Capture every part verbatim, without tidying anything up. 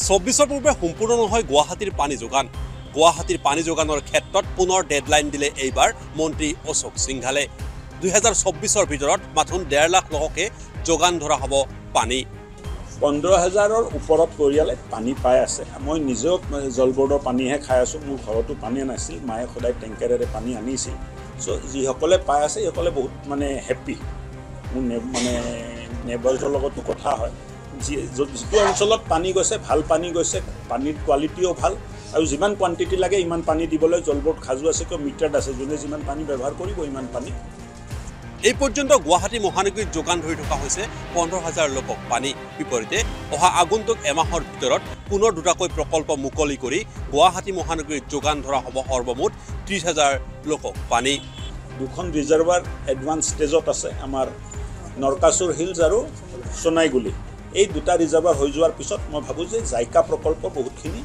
চৌব্বিছৰ পূৰ্বে সম্পূৰ্ণ নহয় গুৱাহাটীৰ পানী যোগান গুৱাহাটীৰ পানী যোগানৰ ক্ষেত্ৰত পুনৰ ডেডলাইন দিলে এইবাৰ মন্ত্ৰী অশোক সিংঘালে দুই হাজাৰ চৌব্বিছৰ ভিতৰত মাথোন ডেৰ লাখ লোককে যোগান ধৰা হ'ব পানী পোন্ধৰ হাজাৰৰ ওপৰত পৰিয়ালে পানী পাই আছে মই নিজেও জলবোৰ্ডৰ পানীহে খাই আছোঁ মোৰ ঘৰতো পানী নাছিল মায়ে সদায় টেংকাৰেৰে পানী আনিছিল চ' যিসকলে পাই আছে সেইসকলে বহুত মানে হেপ্পী মোৰ মানে নেবাৰ্ছৰ লগতো কথা হয় যি যিটো অঞ্চলত পানী গৈছে ভাল পানী গৈছে পানীৰ কোৱালিটিও ভাল আৰু যিমান কোৱান্টিটি লাগে ইমান পানী দিবলৈ জলবোৰ্ড খাজু আছে কিয় মিটাৰত আছে যোনে যিমান পানী ব্যৱহাৰ কৰিব ইমান পানী এই পৰ্যন্ত গুৱাহাটী মহানগৰীত যোগান ধৰি থকা হৈছে পোন্ধৰ হাজাৰ লোকক পানী বিপৰীতে অহা আগন্তুক এমাহৰ ভিতৰত পুনৰ দুটাকৈ প্ৰকল্প মুকলি কৰি গুৱাহাটী মহানগৰীত যোগান ধৰা হ'ব সৰ্বমুঠ ত্ৰিছ হাজাৰ লোকক পানী দুখন ৰিজাৰ্ভাৰ এডভান্স ষ্টেজত আছে আমাৰ নৰকাসুৰ হিলছ আৰু সোনাইগুলি এই দুটা ৰিজাৰ্ভাৰ হৈ যোৱাৰ পিছত মই ভাবোঁ যে জাইকা প্ৰকল্প বহুতখিনি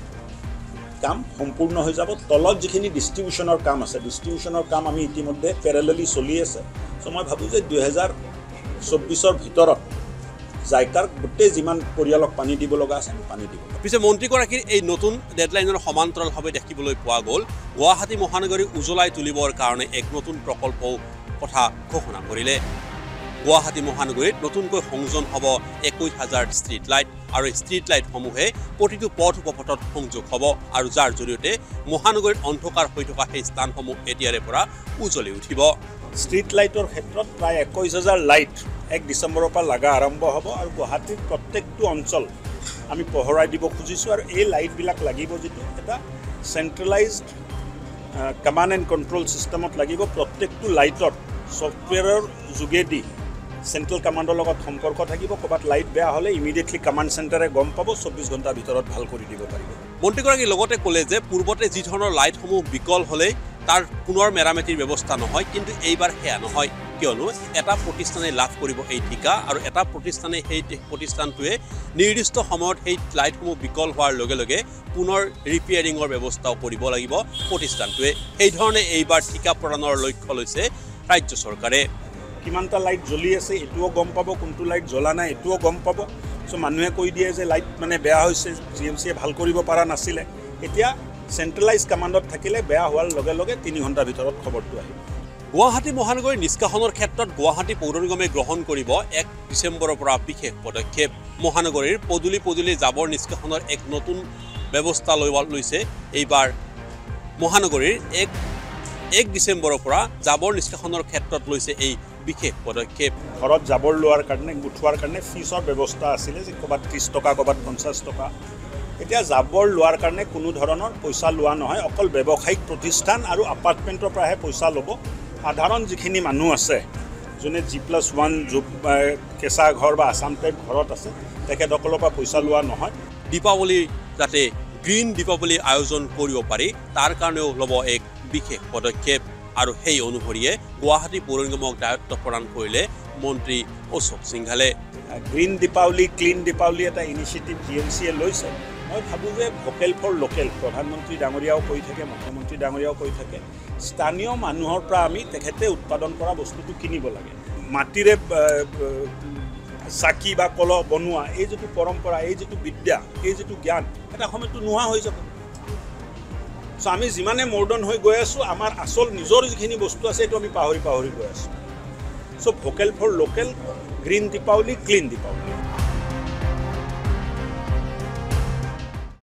কাম সম্পূৰ্ণ হৈ যাব তলত যিখিনি ডিষ্ট্ৰিবিউশ্যনৰ কাম আছে ডিষ্ট্ৰিবিউশ্যনৰ কাম আমি ইতিমধ্যে পেৰেলেলি চলি আছে চ' মই ভাবোঁ যে দুই হাজাৰ চৌব্বিছৰ ভিতৰত জাইকাৰ গোটেই যিমান পৰিয়ালক পানী দিব লগা আছে আমি পানী দিব পিছে মন্ত্ৰীগৰাকীৰ এই নতুন ডেডলাইনৰ সমান্তৰালভাৱে দেখিবলৈ পোৱা গ'ল গুৱাহাটী মহানগৰী উজ্বলাই তুলিবৰ কাৰণে এক নতুন প্ৰকল্পও কথা ঘোষণা কৰিলে গুৱাহাটী মহানগৰীত নতুনকৈ সংযোজন হ'ব একৈছ হাজাৰ ষ্ট্ৰীট লাইট আৰু এই ষ্ট্ৰীট লাইটসমূহে প্ৰতিটো পথ উপপথত সংযোগ হ'ব আৰু যাৰ জৰিয়তে মহানগৰীত অন্ধকাৰ হৈ থকা সেই স্থানসমূহ এতিয়াৰে পৰা উজ্বলি উঠিব ষ্ট্ৰীট লাইটৰ ক্ষেত্ৰত প্ৰায় একৈছ হাজাৰ লাইট এক ডিচেম্বৰৰ পৰা লগা আৰম্ভ হ'ব আৰু গুৱাহাটীৰ প্ৰত্যেকটো অঞ্চল আমি পোহৰাই দিব খুজিছোঁ আৰু এই লাইটবিলাক লাগিব যিটো এটা চেণ্ট্ৰেলাইজড কমাণ্ড এণ্ড কণ্ট্ৰল ছিষ্টেমত লাগিব প্ৰত্যেকটো লাইটত ছফ্টৱেৰৰ যোগেদি চেণ্ট্ৰেল কমাণ্ডৰ লগত সম্পৰ্ক থাকিব ক'ৰবাত লাইট বেয়া হ'লে ইমিডিয়েটলি কমাণ্ড চেণ্টাৰে গম পাব চৌব্বিছ ঘণ্টাৰ ভিতৰত ভাল কৰি দিব পাৰিব মন্ত্ৰীগৰাকীয়ে লগতে ক'লে যে পূৰ্বতে যি ধৰণৰ লাইটসমূহ বিকল হ'লে তাৰ পুনৰ মেৰামতিৰ ব্যৱস্থা নহয় কিন্তু এইবাৰ সেয়া নহয় কিয়নো এটা প্ৰতিষ্ঠানে লাভ কৰিব এই ঠিকা আৰু এটা প্ৰতিষ্ঠানে সেই প্ৰতিষ্ঠানটোৱে নিৰ্দিষ্ট সময়ত সেই লাইটসমূহ বিকল হোৱাৰ লগে লগে পুনৰ ৰিপেয়াৰিঙৰ ব্যৱস্থাও কৰিব লাগিব প্ৰতিষ্ঠানটোৱে সেইধৰণে এইবাৰ ঠিকা প্ৰদানৰ লক্ষ্য লৈছে ৰাজ্য চৰকাৰে কিমানটা লাইট জ্বলি আছে এইটোও গম পাব কোনটো লাইট জ্বলা নাই এইটোও গম পাব চ' মানুহে কৈ দিয়ে যে লাইট মানে বেয়া হৈছে জি এম চিয়ে ভাল কৰিব পৰা নাছিলে এতিয়া চেণ্ট্ৰেলাইজ কমাণ্ডত থাকিলে বেয়া হোৱাৰ লগে লগে তিনি ঘণ্টাৰ ভিতৰত খবৰটো আহিব গুৱাহাটী মহানগৰীৰ নিষ্কাশনৰ ক্ষেত্ৰত গুৱাহাটী পৌৰ নিগমে গ্ৰহণ কৰিব এক ডিচেম্বৰৰ পৰা বিশেষ পদক্ষেপ মহানগৰীৰ পদূলি পদূলি জাবৰ নিষ্কাশনৰ এক নতুন ব্যৱস্থা লৈ লৈছে এইবাৰ মহানগৰীৰ এক এক ডিচেম্বৰৰ পৰা জাবৰ নিষ্কাশনৰ ক্ষেত্ৰত লৈছে এই বিশেষ পদক্ষেপ ঘৰত জাবৰ লোৱাৰ কাৰণে উঠোৱাৰ কাৰণে ফিজৰ ব্যৱস্থা আছিলে যে ক'ৰবাত ত্ৰিছ টকা ক'ৰবাত পঞ্চাছ টকা এতিয়া জাবৰ লোৱাৰ কাৰণে কোনো ধৰণৰ পইচা লোৱা নহয় অকল ব্যৱসায়িক প্ৰতিষ্ঠান আৰু এপাৰ্টমেণ্টৰ পৰাহে পইচা ল'ব সাধাৰণ যিখিনি মানুহ আছে যোনে জি প্লাছ ওৱান কেঁচা ঘৰ বা আছাম টাইপ ঘৰত আছে তেখেতসকলৰ পৰা পইচা লোৱা নহয় দীপাৱলী যাতে গ্ৰীণ দীপাৱলী আয়োজন কৰিব পাৰি তাৰ কাৰণেও ল'ব এক বিশেষ পদক্ষেপ আৰু সেই অনুসৰিয়ে গুৱাহাটী পৌৰ নিগমক দায়িত্ব প্ৰদান কৰিলে মন্ত্ৰী অশোক সিংঘালে গ্ৰীণ দীপাৱলী ক্লিন দীপাৱলী এটা ইনিচিয়েটিভ জি এম চিয়ে লৈছে মই ভাবোঁ যে ভোকেল ফৰ লোকেল প্ৰধানমন্ত্ৰী ডাঙৰীয়াও কৈ থাকে মুখ্যমন্ত্ৰী ডাঙৰীয়াও কৈ থাকে স্থানীয় মানুহৰ পৰা আমি তেখেতে উৎপাদন কৰা বস্তুটো কিনিব লাগে মাটিৰে চাকি বা কলহ বনোৱা এই যিটো পৰম্পৰা এই যিটো বিদ্যা এই যিটো জ্ঞান এটা সময়তো নোহোৱা হৈ যাব চ' আমি যিমানে মডাৰ্ণ হৈ গৈ আছোঁ আমাৰ আচল নিজৰ যিখিনি বস্তু আছে এইটো আমি পাহৰি পাহৰি গৈ আছোঁ so' vocal for local green Deepawali clean Deepawali